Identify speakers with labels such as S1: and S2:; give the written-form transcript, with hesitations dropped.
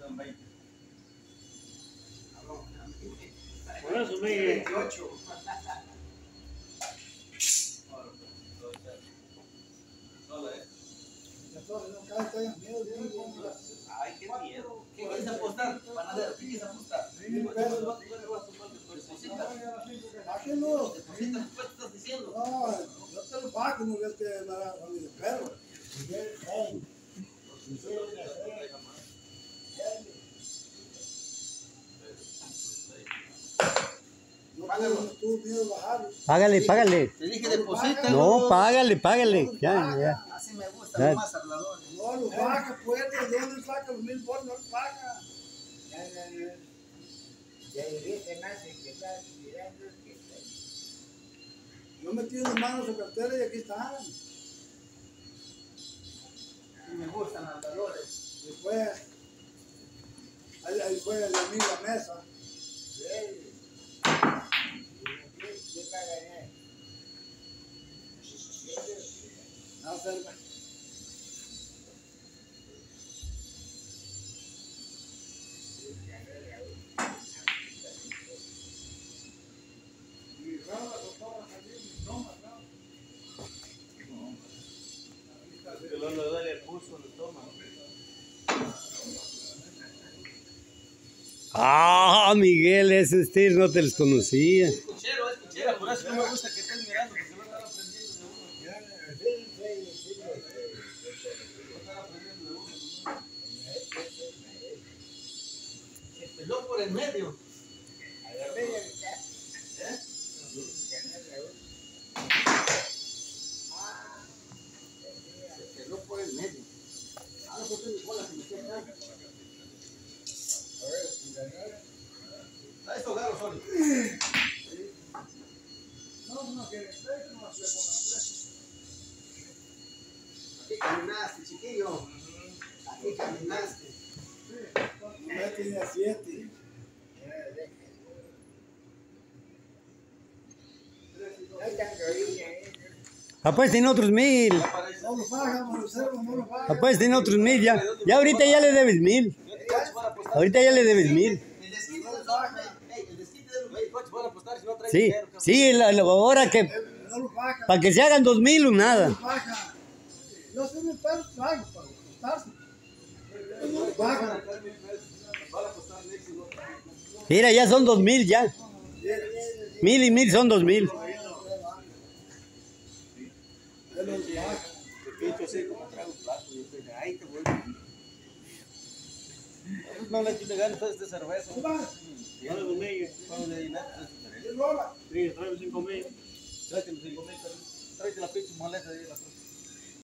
S1: Por eso me
S2: 28. Ay, qué miedo. ¿Qué quieres apostar? Panadero, ¿qué quieres apostar?
S3: Aquí no.
S2: ¿Deposita? ¿Qué estás diciendo?
S3: No, yo te lo pago, no ves que me da a mi perro. Tú tienes bajar.
S4: Págale, págale.
S2: Te dije deposita.
S4: No, págale, págale. Ya, ya.
S2: Así me gusta, los más habladores.
S3: No lo paga, pues, ¿de dónde saca los 1000 bolas? No lo paga. Yo metí las manos en su cartera y aquí están.
S2: Y me gustan habladores.
S3: Después, ahí fue el amigo a la mesa. No, cerca.
S1: no le duele el pulso en el estómago.
S4: Ah, Miguel, esos tiros no te los conocía.
S2: Es cuchero, por eso no me gusta que estés mirando, porque se va a estar aprendiendo de uno. Se peló por el medio. Se peló por el medio. Ahora por qué mi bola se me queda acá. Esto agarro solo. Aquí caminaste, chiquillo. Aquí caminaste.
S3: Ya tenía 7.
S4: Apuesten otros 1000.
S3: No lo paga, Marcelo, no lo paga.
S4: Apuesten otros 1000 ya. Ya ahorita ya le debes 1000. Ahorita ya le debes 1000.
S2: El desquite de el desquite de los coches van a apostar si no traen
S4: Sí,
S2: dinero.
S4: sí, ahora que
S3: No lo paga.
S4: para que se hagan 2000 o
S3: No
S4: nada.
S3: lo paga. Yo soy mi perro, pago para apostarse. No lo paga.
S4: Mira, ya son 2000 ya. 1000 y 1000 son 2000.
S3: Él no lo paga.
S2: Repito así como traigo un plato y estoy de ahí te voy. No le tiene ganas de cerveza.
S1: Dale 2000.
S2: Vamos de dinero.
S3: ¿Qué rola?
S1: Sí, trae 5000.
S2: Tráete los 5,000. Tráete la pinche maleta de ahí.